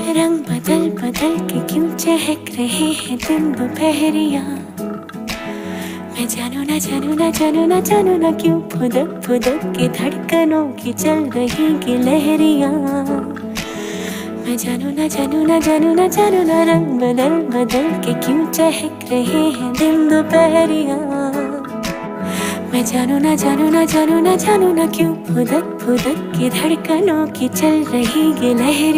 रंग बदल बदल के क्यों चहक रहे हैं दिन दोपहरिया। मैं जानू ना जानू ना जानू ना जानू ना क्यों फुदक फुदक के धड़कनों की चल रही की लहरिया। मैं जानू ना जानू ना जानू ना जानू ना रंग बदल बदल के क्यों चहक रहे हैं दिन दोपहरिया। मैं जानू ना जानू ना जानू ना जानू ना क्यों फुदक फुदक के धड़कनों की चल रही ये लहरिया।